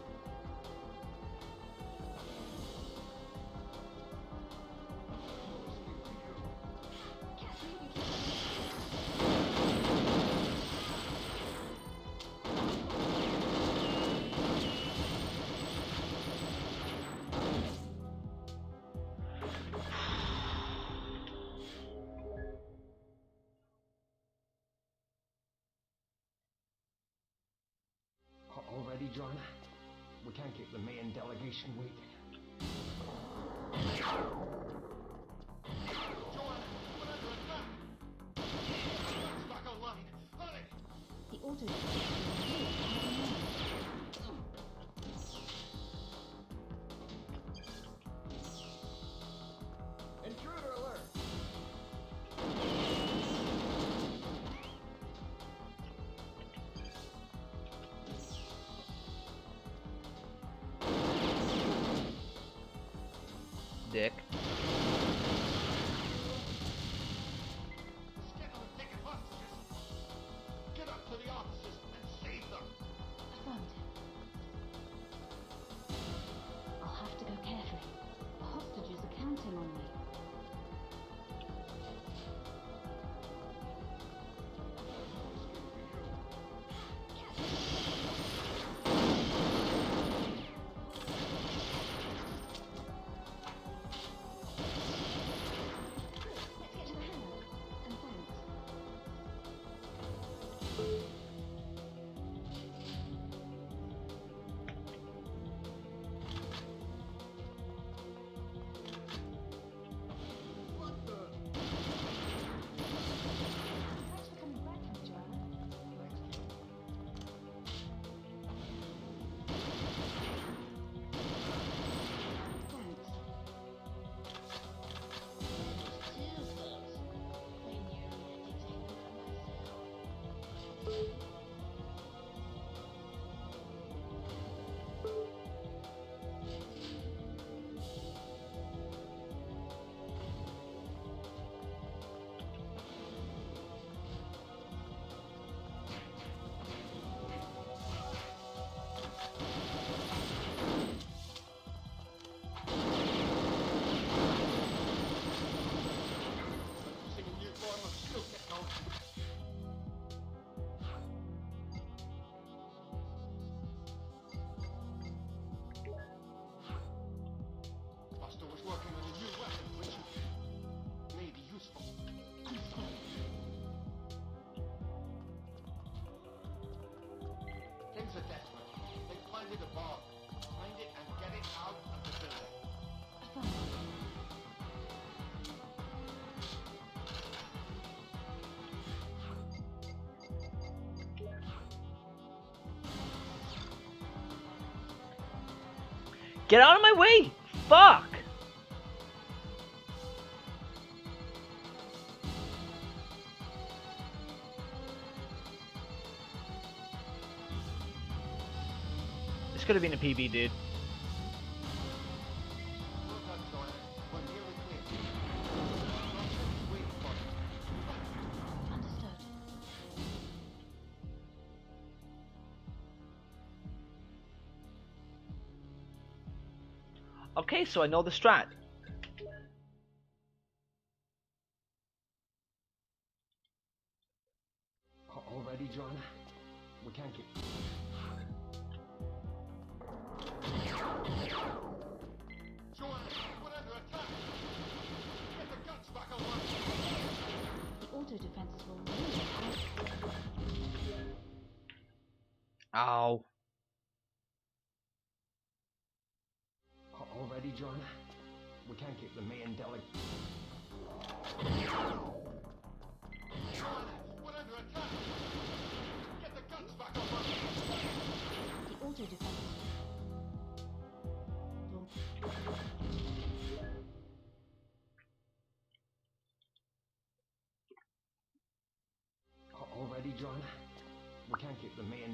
Already, John? We can't keep the main delegation waiting. Back online. Hurry! The auto Intruder alert! Dick. Skeppel and taking hostages. Get up to the offices and save them. affirmative. I'll have to go carefully. The hostages are counting on me. Let's get to the hangar. And thanks. Thanks for coming back, Joanna. Thanks. Using a new form of shield technology. Buster was working on a new weapon which may be useful. Understood. Things are desperate. They planted a bomb. Find it and get it out of the building. Affirmative. Get out of my way! Fuck! This could have been a P B, dude. Well done, Joanna. We're nearly clear. Waiting for you. Understood. Okay, so I know the strat. Already, John? We can't keep... Joanna, we're under attack. Get the guns back online. The auto defenses will really help. Ow. Already, John? We can't keep the main delegation... Joanna, we're under attack. Get the guns back online. The auto defenses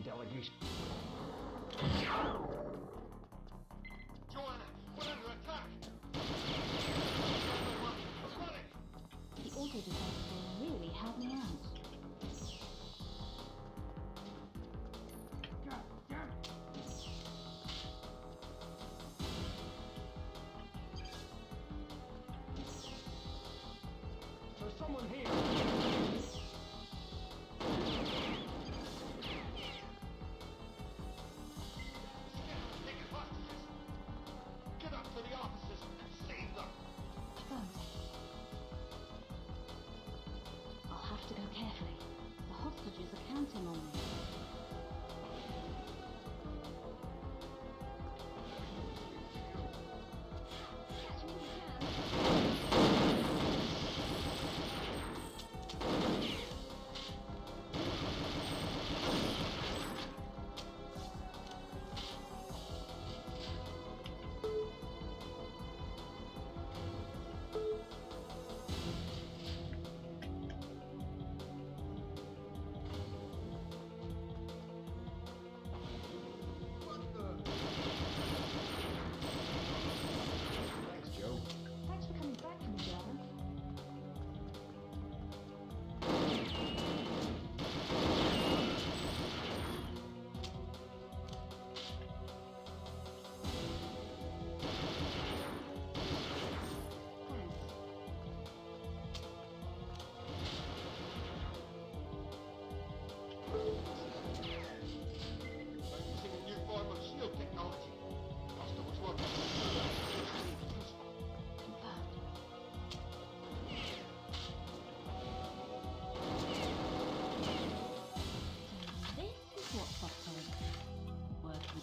delegation. Joanna, we're under attack! Running! The auto defense will really help me out. There's someone here. Taking hostages! Get up to the offices and save them! Thanks. I'll have to go carefully. The hostages are counting on me. Catch me if you can. Thanks, Joe. Thanks for coming back for me, German. Thanks. They're using a new form of shield technology. Customers work on it. Useful. Confirmed. So this is what Foxholes working.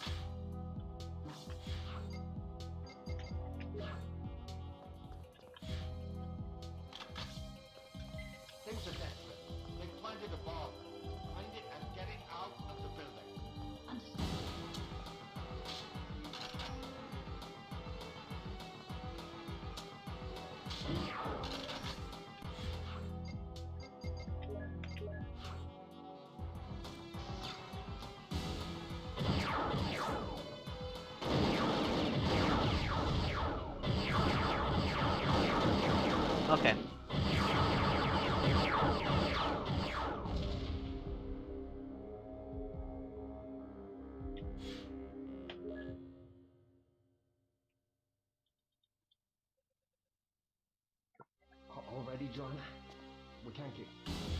Things are desperate. They've planted a bomb. Find it and get it out of the building. Understood. Okay. A- Already, John? We can't get...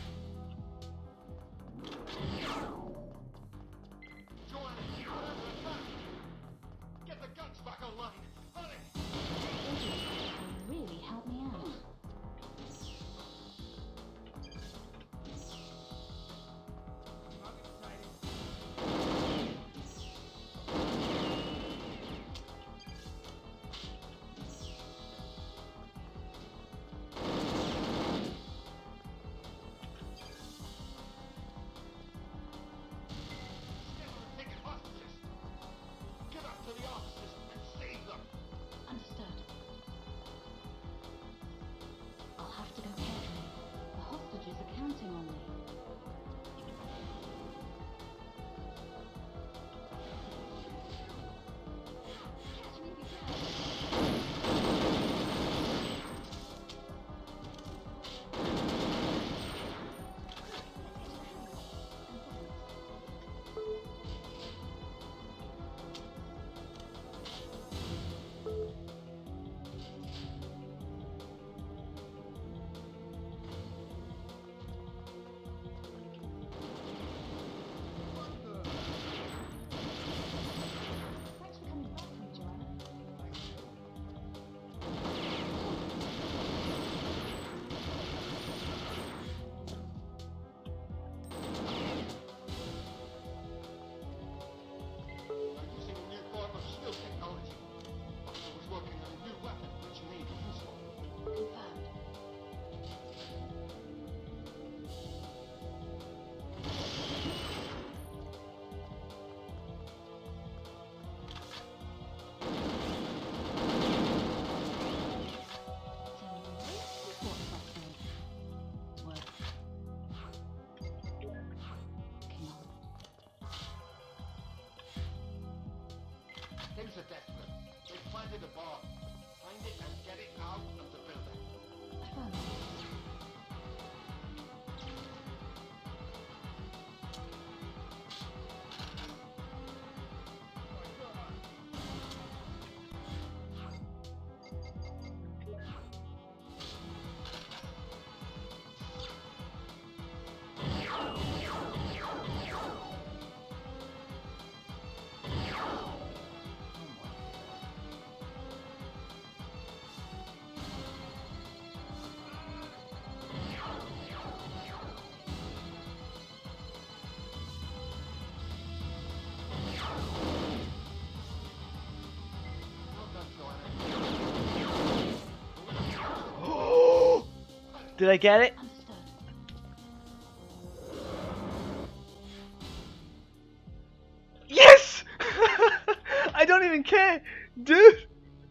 Joanna, we're under attack! Get the guns back online! Hurry! Auto defense will really help me out. Things are desperate. They planted a bomb. Find it and get it out of the building. Affirmative. Did I get it? Understood. Yes! I don't even care, dude.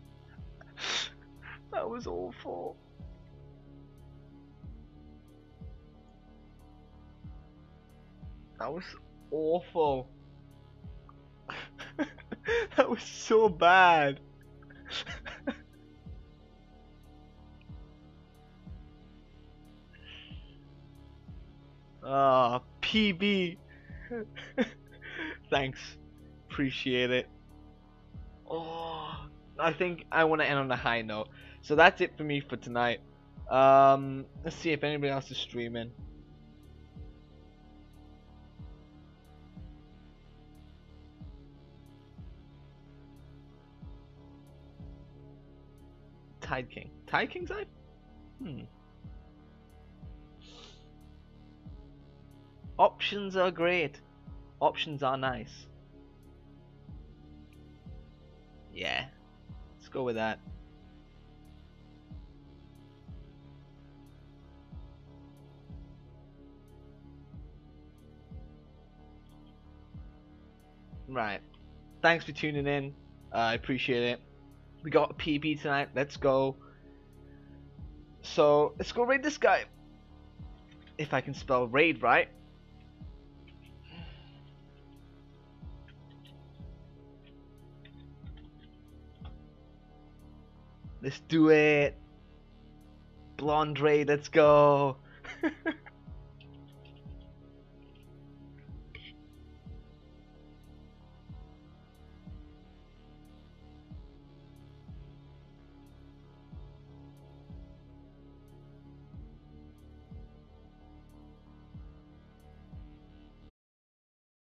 That was awful. That was awful. That was so bad. Ah, P B. Thanks. Appreciate it. Oh, I think I want to end on a high note. So that's it for me for tonight. Um, let's see if anybody else is streaming. Tide King. Tide King side? Hmm. Options are great. Options are nice. Yeah. Let's go with that. Right. Thanks for tuning in. Uh, I appreciate it. We got a P B tonight. Let's go. So, let's go raid this guy. If I can spell raid right. Let's do it. Blonde raid, let's go.